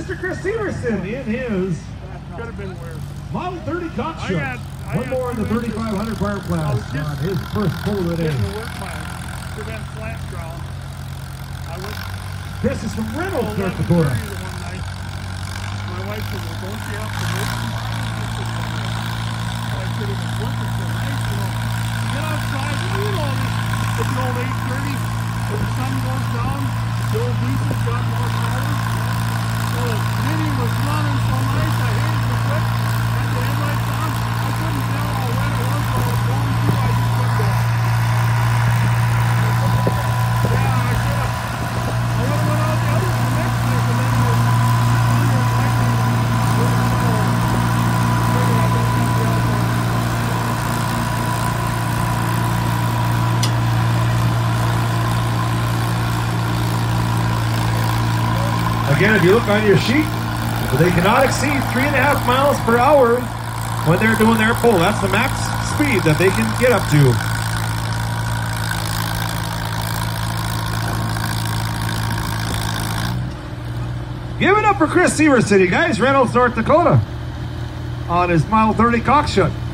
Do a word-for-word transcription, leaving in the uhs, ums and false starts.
Mister Chris Severson in his Could have been worse. Model thirty I Cockshutt. had- I One had more in the two thirty-five hundred bar I was class just on his first pull of the day. Getting to work my prevent flat ground. I went Chris is from Reynolds, till North eleven Dakota. thirty the one night. My wife said, well, don't you have to work tomorrow? I said, it was working so nice, you know. Get outside, you know, it's an old eight thirty. When the sun goes down, the old diesel's got more power. So the mini was running so nice, I hated the whip, had the headlights on. I couldn't tell how wet it was, so I was going through, I just kept going. Yeah, I should have. I would have went out the other the next night, and then the thunder and lightning would have fallen. Maybe I don't have the other one. Again, if you look on your sheet, they cannot exceed three and a half miles per hour when they're doing their pull. That's the max speed that they can get up to. Give it up for Chris Severson, guys, Reynolds, North Dakota, on his Model thirty Cockshutt.